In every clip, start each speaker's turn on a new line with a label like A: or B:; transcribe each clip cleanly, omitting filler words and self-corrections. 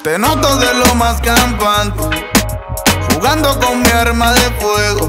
A: Te noto de lo más campante, jugando con mi arma de fuego.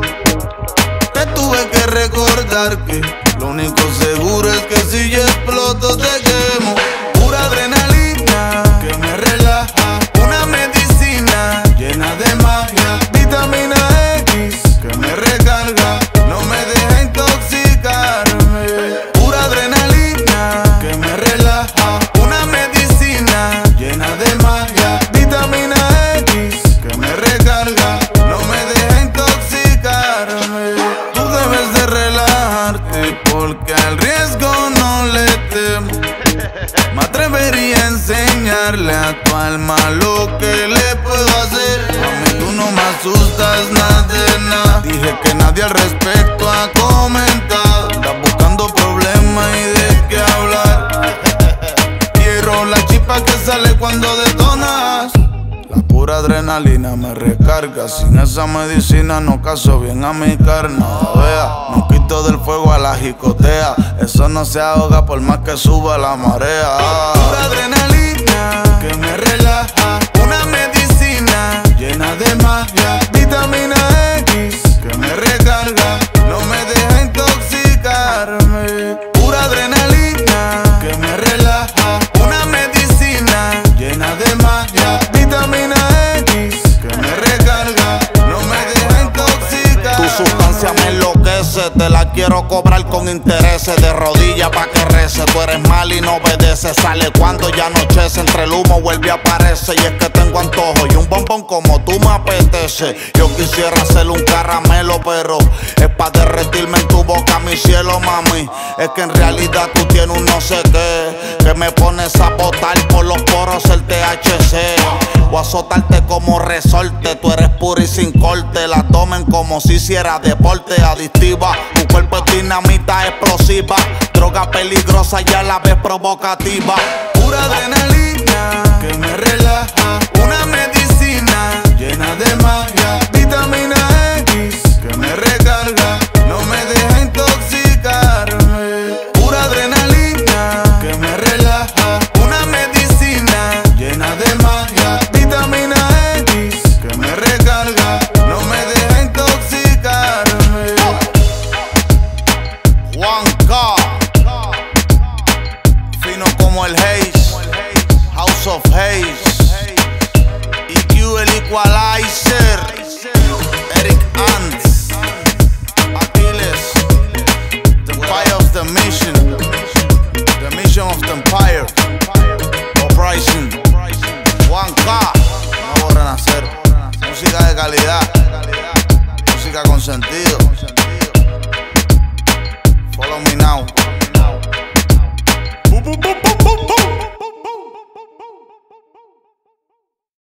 A: Te tuve que recordar que lo único seguro es que si yo exploto te quemo. Pura adrenalina que me relaja, una medicina llena de magia, vitamina X que me recarga, no me deja intoxicarme. Pura adrenalina que me relaja, una medicina llena de magia, vitamina X que me recarga, no me deja intoxicarme. Tú debes de relajarte porque al riesgo no le temo. Me atrevería a enseñarle a tu alma lo que le puedo hacer. A mí tú no me asustas nada de nada. Dije que nadie al respecto ha comentado. Estás buscando problemas y de qué hablar. Quiero la chispa que sale cuando detonas. La pura adrenalina me recarga. Sin esa medicina no caso bien a mi carne. Vea, no quito del fuego a la jicotea. Eso no se ahoga por más que suba la marea. Pura adrenalina que me relaja, una medicina llena de magia, vitamina X que me recarga, no me deja intoxicarme. Pura adrenalina que me relaja, una medicina llena de magia, vitamina X que me recarga, no me deja intoxicar.
B: Tu sustancia me enloquece, te la quiero cobrar con intereses. De rodillas pa' que rece, tú eres mal y no obedeces. Sale cuando ya anochece, entre el humo vuelve a aparecer. Y es que tengo antojo y un bombón como tú me apetece. Yo quisiera hacerle un caramelo, pero es pa' derretirme en tu boca, mi cielo, mami. Es que en realidad tú tienes un no sé qué, que me pones a botar por los poros el THC. Voy a azotarte como resorte, tú eres pura y sin corte. La tomen como si hiciera deporte, adictiva. Tu cuerpo es dinamita explosiva, droga peligrosa y a la vez provocativa.
A: Pura adrenalina que me relaja, una medicina llena de magia, vitamina X que me recarga, no me deja intoxicarme. Pura adrenalina que me relaja, una medicina llena de magia, vitamina X que me recarga, no me deja intoxicarme.
B: Juanca, fino como el Haze, House of Haze, EQ el Equalizer, Eric Ants, Aquiles, the Empire of the Mission, the Mission of the Empire, Uprising, Juanca, nuevo renacer, música de calidad, música con sentido. Follow me now.